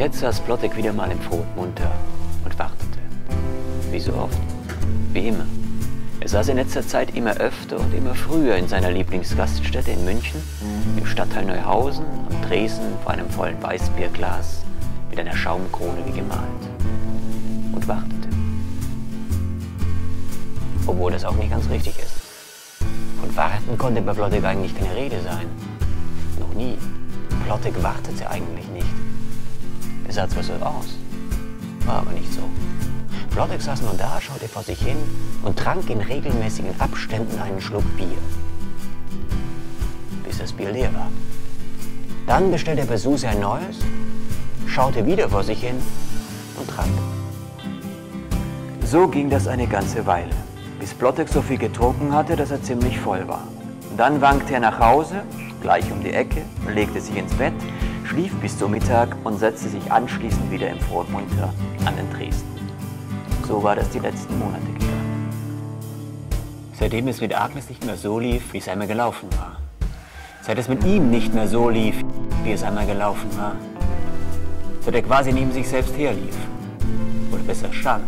Jetzt saß Plottek wieder mal im Froht munter und wartete. Wie so oft, wie immer. Er saß in letzter Zeit immer öfter und immer früher in seiner Lieblingsgaststätte in München, im Stadtteil Neuhausen, am Tresen vor einem vollen Weißbierglas mit einer Schaumkrone wie gemalt. Und wartete. Obwohl das auch nicht ganz richtig ist. Von Warten konnte bei Plottek eigentlich keine Rede sein. Noch nie. Plottek wartete eigentlich nicht. Es sah zwar so aus, war aber nicht so. Plottek saß nur da, schaute vor sich hin und trank in regelmäßigen Abständen einen Schluck Bier. Bis das Bier leer war. Dann bestellte er bei Susi ein neues, schaute wieder vor sich hin und trank. So ging das eine ganze Weile, bis Plottek so viel getrunken hatte, dass er ziemlich voll war. Dann wankte er nach Hause, gleich um die Ecke, legte sich ins Bett, schlief bis zum Mittag und setzte sich anschließend wieder im Froht munter an den Tresen. So war das die letzten Monate gegangen. Seitdem es mit Agnes nicht mehr so lief, wie es einmal gelaufen war. Seit es mit ihm nicht mehr so lief, wie es einmal gelaufen war. Seit er quasi neben sich selbst herlief. Oder besser stand.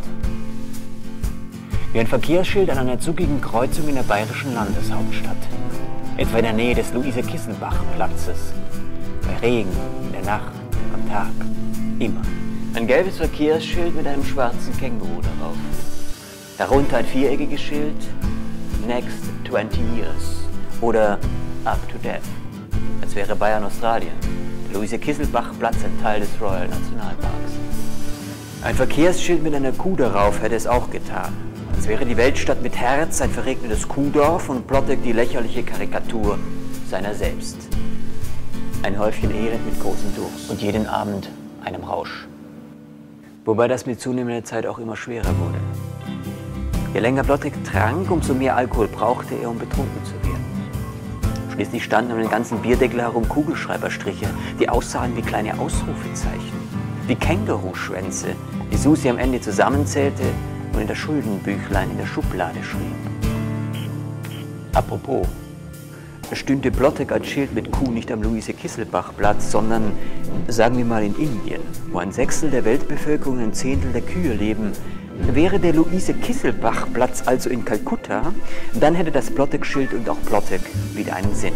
Wie ein Verkehrsschild an einer zugigen Kreuzung in der bayerischen Landeshauptstadt. Etwa in der Nähe des Luise-Kisselbach-Platzes. Bei Regen, in der Nacht, am Tag, immer. Ein gelbes Verkehrsschild mit einem schwarzen Känguru darauf. Darunter ein viereckiges Schild, Next 20 Years oder Up to Death, als wäre Bayern Australien, der Luise-Kisselbach-Platz ein Teil des Royal Nationalparks. Ein Verkehrsschild mit einer Kuh darauf hätte es auch getan, als wäre die Weltstadt mit Herz ein verregnetes Kuhdorf und Plottek die lächerliche Karikatur seiner selbst. Ein Häufchen Elend mit großem Durst und jeden Abend einem Rausch. Wobei das mit zunehmender Zeit auch immer schwerer wurde. Je länger Plottek trank, umso mehr Alkohol brauchte er, um betrunken zu werden. Schließlich standen um den ganzen Bierdeckel herum Kugelschreiberstriche, die aussahen wie kleine Ausrufezeichen, wie Känguruschwänze, die Susi am Ende zusammenzählte und in das Schuldenbüchlein in der Schublade schrieb. Apropos, stünde Plottek als Schild mit Kuh nicht am Luise-Kisselbach-Platz, sondern, sagen wir mal, in Indien, wo ein Sechstel der Weltbevölkerung und ein Zehntel der Kühe leben. Wäre der Luise-Kisselbach-Platz also in Kalkutta, dann hätte das Plottek-Schild und auch Plottek wieder einen Sinn.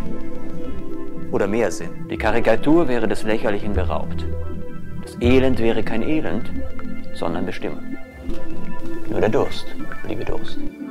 Oder mehr Sinn. Die Karikatur wäre des Lächerlichen beraubt. Das Elend wäre kein Elend, sondern Bestimmung. Nur der Durst bliebe Durst.